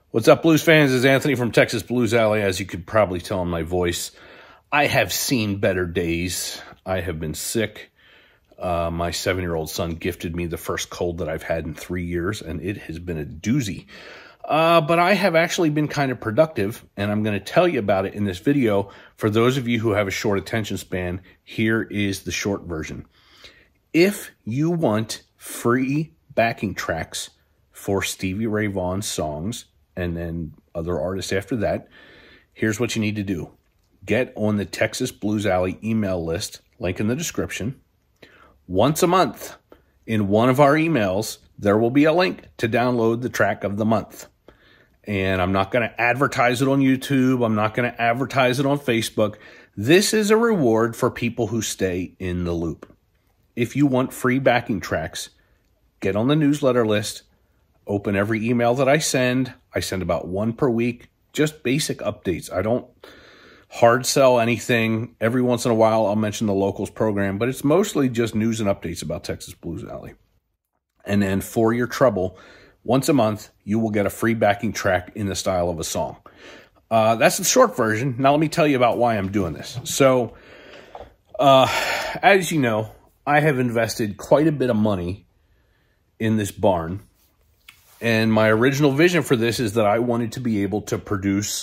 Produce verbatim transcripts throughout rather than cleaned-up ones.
What's up, blues fans? It's Anthony from Texas Blues Alley. As you could probably tell in my voice, I have seen better days. I have been sick. Uh, my seven-year-old son gifted me the first cold that I've had in three years, and it has been a doozy. Uh, but I have actually been kind of productive, and I'm going to tell you about it in this video. For those of you who have a short attention span, here is the short version. If you want free backing tracks for Stevie Ray Vaughan's songs, and then other artists after that, here's what you need to do. Get on the Texas Blues Alley email list, link in the description. Once a month, in one of our emails, there will be a link to download the track of the month. And I'm not going to advertise it on YouTube. I'm not going to advertise it on Facebook. This is a reward for people who stay in the loop. If you want free backing tracks, get on the newsletter list. Open every email that I send. I send about one per week, just basic updates. I don't hard sell anything. Every once in a while, I'll mention the locals program, but it's mostly just news and updates about Texas Blues Alley. And then for your trouble, once a month, you will get a free backing track in the style of a song. Uh, that's the short version. Now let me tell you about why I'm doing this. So, uh, as you know, I have invested quite a bit of money in this barn. And my original vision for this is that I wanted to be able to produce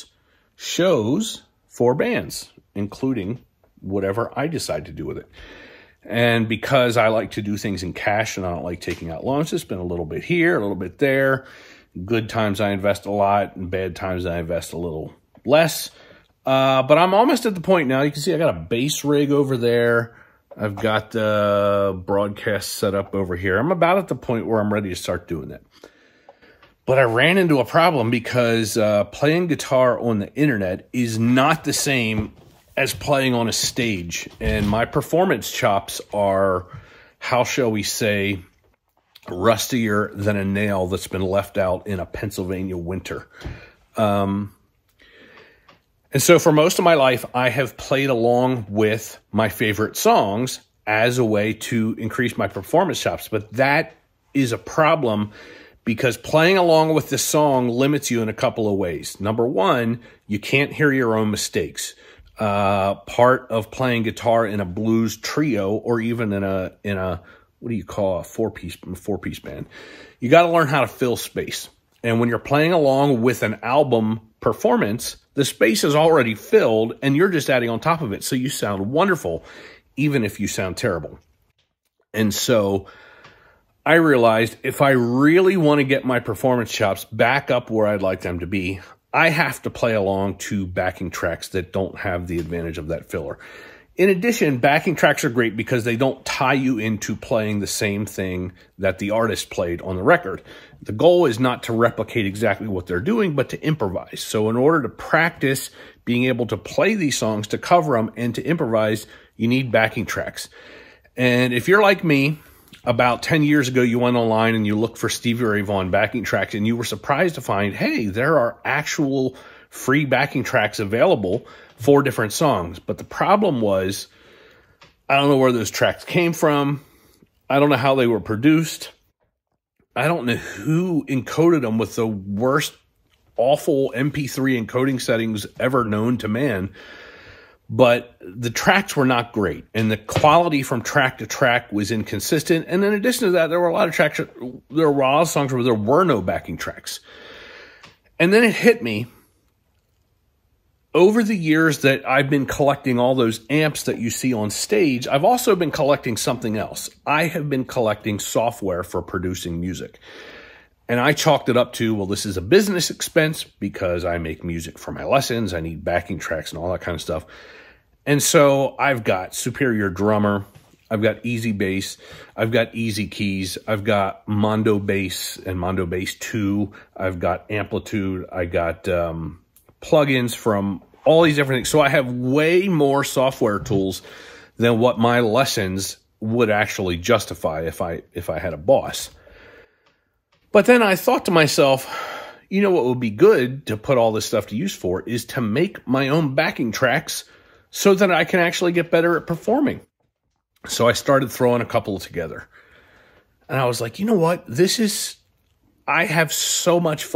shows for bands, including whatever I decide to do with it. And because I like to do things in cash and I don't like taking out loans, it's been a little bit here, a little bit there. Good times I invest a lot, and bad times I invest a little less. Uh, but I'm almost at the point now. You can see I got a bass rig over there. I've got the broadcast set up over here. I'm about at the point where I'm ready to start doing that. But I ran into a problem because uh, playing guitar on the internet is not the same as playing on a stage. And my performance chops are, how shall we say, rustier than a nail that's been left out in a Pennsylvania winter. Um, and so for most of my life, I have played along with my favorite songs as a way to increase my performance chops. But that is a problem, because playing along with the song limits you in a couple of ways. Number one, you can't hear your own mistakes. Uh, part of playing guitar in a blues trio, or even in a, in a what do you call a four-piece four-piece band, you got to learn how to fill space. And when you're playing along with an album performance, the space is already filled, and you're just adding on top of it. So you sound wonderful, even if you sound terrible. And so I realized if I really want to get my performance chops back up where I'd like them to be, I have to play along to backing tracks that don't have the advantage of that filler. In addition, backing tracks are great because they don't tie you into playing the same thing that the artist played on the record. The goal is not to replicate exactly what they're doing, but to improvise. So in order to practice being able to play these songs, to cover them, and to improvise, you need backing tracks. And if you're like me, about ten years ago, you went online and you looked for Stevie Ray Vaughan backing tracks, and you were surprised to find, hey, there are actual free backing tracks available for different songs. But the problem was, I don't know where those tracks came from. I don't know how they were produced. I don't know who encoded them with the worst, awful M P three encoding settings ever known to man. But the tracks were not great, and the quality from track to track was inconsistent. And in addition to that, there were a lot of tracks, there were a lot of songs where there were no backing tracks. And then it hit me, over the years that I've been collecting all those amps that you see on stage, I've also been collecting something else. I have been collecting software for producing music. And I chalked it up to, well, this is a business expense because I make music for my lessons. I need backing tracks and all that kind of stuff. And so I've got Superior Drummer. I've got Easy Bass. I've got Easy Keys. I've got Mondo Bass and Mondo Bass two. I've got Amplitude. I got um, plugins from all these different things. So I have way more software tools than what my lessons would actually justify if I, if I had a boss. But then I thought to myself, you know what would be good to put all this stuff to use for is to make my own backing tracks so that I can actually get better at performing. So I started throwing a couple together. And I was like, you know what? This is, I have so much fun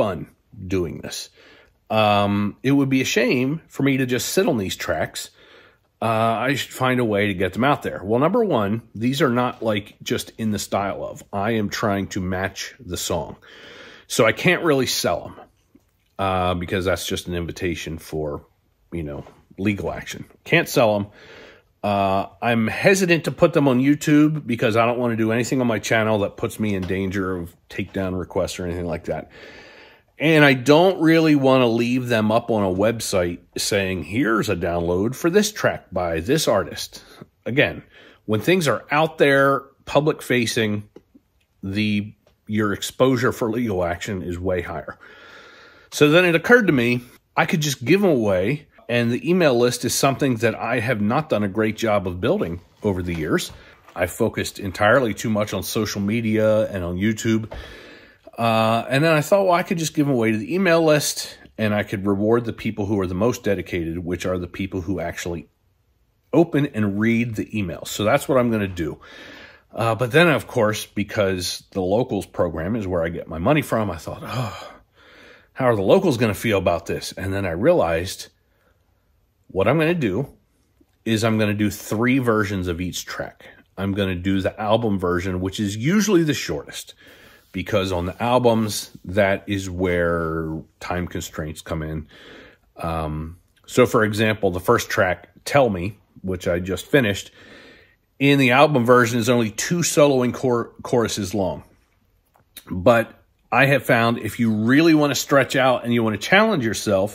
doing this. Um, it would be a shame for me to just sit on these tracks. Uh, I should find a way to get them out there. Well, number one, these are not like just in the style of. I am trying to match the song. So I can't really sell them uh, because that's just an invitation for, you know, legal action. Can't sell them. Uh, I'm hesitant to put them on YouTube because I don't want to do anything on my channel that puts me in danger of takedown requests or anything like that. And I don't really want to leave them up on a website saying, here's a download for this track by this artist. Again, when things are out there, public facing, the your exposure for legal action is way higher. So then it occurred to me, I could just give them away. And the email list is something that I have not done a great job of building over the years. I focused entirely too much on social media and on YouTube. Uh, and then I thought, well, I could just give them away to the email list and I could reward the people who are the most dedicated, which are the people who actually open and read the emails. So that's what I'm going to do. Uh, but then, of course, because the locals program is where I get my money from, I thought, oh, how are the locals going to feel about this? And then I realized what I'm going to do is I'm going to do three versions of each track. I'm going to do the album version, which is usually the shortest, because on the albums, that is where time constraints come in. Um, so, for example, the first track, Tell Me, which I just finished, in the album version is only two soloing chor choruses long. But I have found if you really want to stretch out and you want to challenge yourself,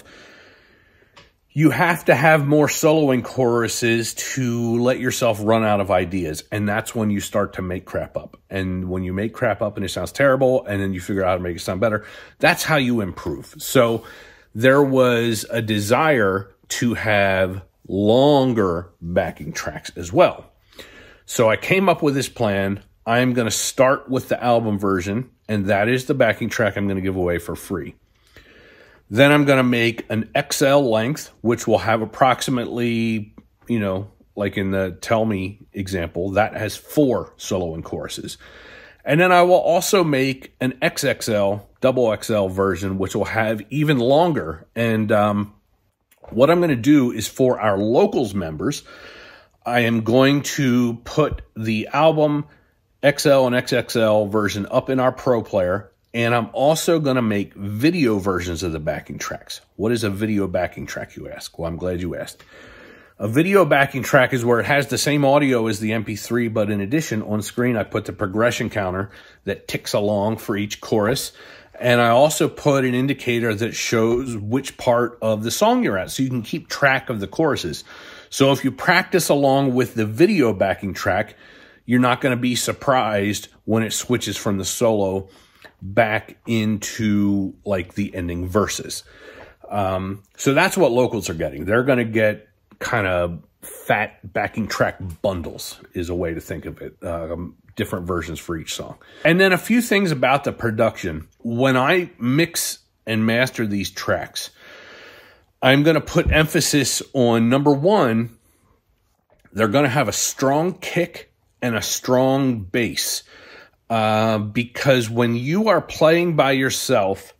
you have to have more soloing choruses to let yourself run out of ideas. And that's when you start to make crap up. And when you make crap up and it sounds terrible, and then you figure out how to make it sound better, that's how you improve. So there was a desire to have longer backing tracks as well. So I came up with this plan. I'm going to start with the album version, and that is the backing track I'm going to give away for free. Then I'm going to make an X L length, which will have approximately, you know, like in the Tell Me example, that has four solo and choruses. And then I will also make an X X L, double X L version, which will have even longer. And um, what I'm going to do is for our locals members, I am going to put the album X L and X X L version up in our Pro Player. And I'm also going to make video versions of the backing tracks. What is a video backing track, you ask? Well, I'm glad you asked. A video backing track is where it has the same audio as the M P three, but in addition, on screen, I put the progression counter that ticks along for each chorus. And I also put an indicator that shows which part of the song you're at, so you can keep track of the choruses. So if you practice along with the video backing track, you're not going to be surprised when it switches from the solo back into like the ending verses. Um, so that's what locals are getting. They're going to get kind of fat backing track bundles is a way to think of it. Um, different versions for each song. And then a few things about the production. When I mix and master these tracks, I'm going to put emphasis on, number one, they're going to have a strong kick and a strong bass. Uh, because when you are playing by yourself,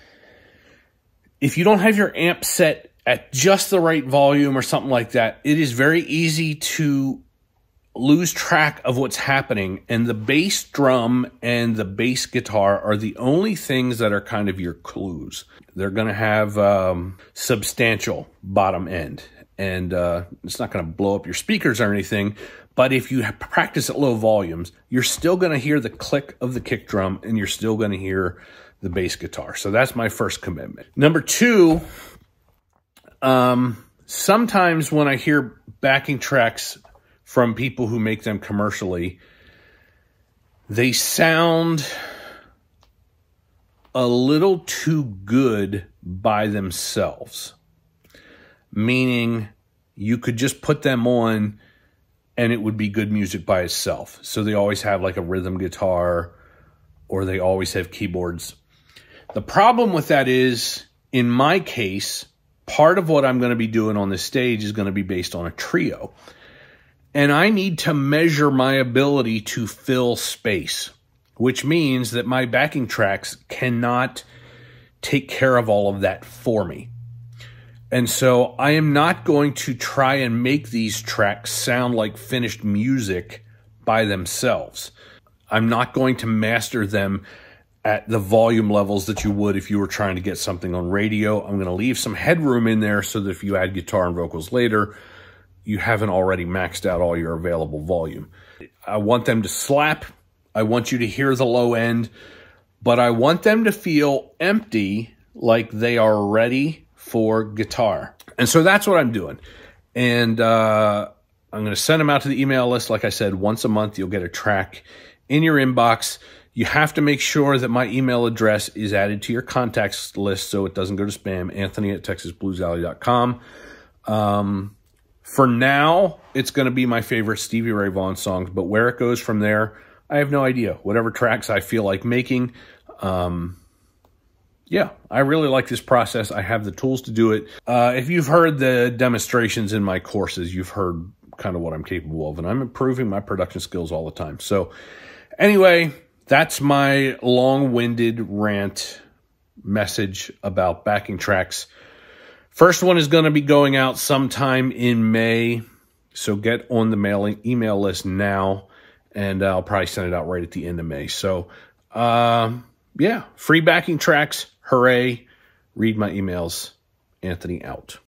if you don't have your amp set at just the right volume or something like that, it is very easy to lose track of what's happening. And the bass drum and the bass guitar are the only things that are kind of your clues. They're going to have um, substantial bottom end. And uh, it's not going to blow up your speakers or anything. But if you practice at low volumes, you're still going to hear the click of the kick drum and you're still going to hear the bass guitar. So that's my first commitment. Number two, um, sometimes when I hear backing tracks from people who make them commercially, they sound a little too good by themselves. Meaning you could just put them on and it would be good music by itself. So they always have like a rhythm guitar or they always have keyboards. The problem with that is, in my case, part of what I'm going to be doing on this stage is going to be based on a trio. And I need to measure my ability to fill space, which means that my backing tracks cannot take care of all of that for me. And so I am not going to try and make these tracks sound like finished music by themselves. I'm not going to master them at the volume levels that you would if you were trying to get something on radio. I'm going to leave some headroom in there so that if you add guitar and vocals later, you haven't already maxed out all your available volume. I want them to slap. I want you to hear the low end, but I want them to feel empty, like they are ready for guitar. And so that's what I'm doing. And uh, I'm going to send them out to the email list. Like I said, once a month, you'll get a track in your inbox. You have to make sure that my email address is added to your contacts list so it doesn't go to spam, Anthony at texas blues alley dot com. Um, for now, it's going to be my favorite Stevie Ray Vaughan songs, but where it goes from there, I have no idea. Whatever tracks I feel like making, um, yeah, I really like this process. I have the tools to do it. Uh, if you've heard the demonstrations in my courses, you've heard kind of what I'm capable of, and I'm improving my production skills all the time. So anyway, that's my long-winded rant message about backing tracks. First one is going to be going out sometime in May, so get on the mailing email list now, and I'll probably send it out right at the end of May. So, um, yeah, free backing tracks. Hooray. Read my emails. Anthony out.